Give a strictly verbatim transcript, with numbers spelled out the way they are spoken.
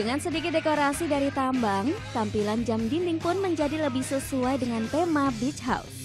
Dengan sedikit dekorasi dari tambang, tampilan jam dinding pun menjadi lebih sesuai dengan tema beach house.